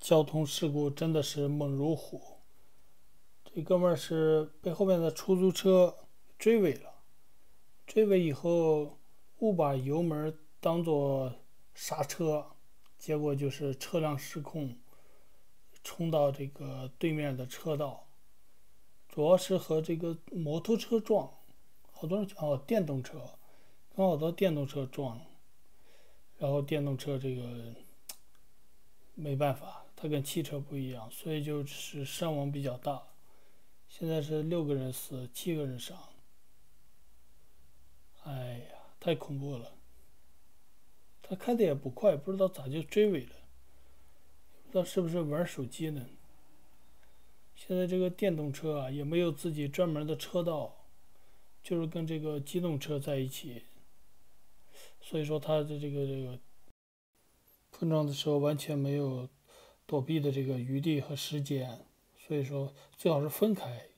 交通事故真的是猛如虎。这哥们儿是被后面的出租车追尾了，追尾以后误把油门当做刹车，结果就是车辆失控，冲到这个对面的车道，主要是和这个摩托车撞，好多人电动车，跟好多电动车撞，然后电动车这个没办法，它跟汽车不一样，所以就是伤亡比较大。现在是6个人死，7个人伤。哎呀，太恐怖了！他开的也不快，不知道咋就追尾了，不知道是不是玩手机呢？现在这个电动车啊，也没有自己专门的车道，就是跟这个机动车在一起，所以说它的这个碰撞的时候完全没有躲避的这个余地和时间，所以说最好是分开。